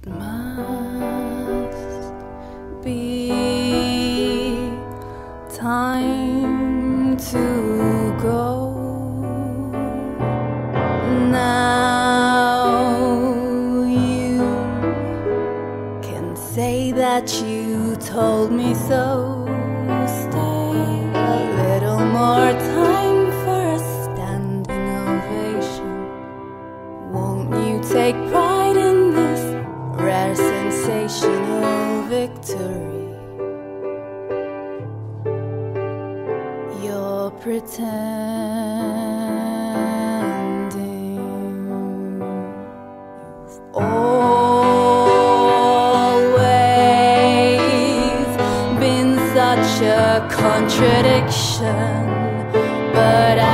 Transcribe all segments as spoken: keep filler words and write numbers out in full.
must be time to go now. You can say that you told me so. Stay a little more time for a standing ovation. Won't you take pride in this rare sensational victory? You're pretending. You've always been such a contradiction, but I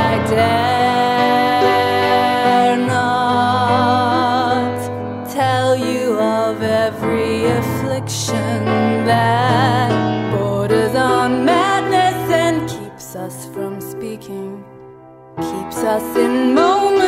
dare not tell you of every affliction that borders on madness and keeps us from speaking, keeps us in moments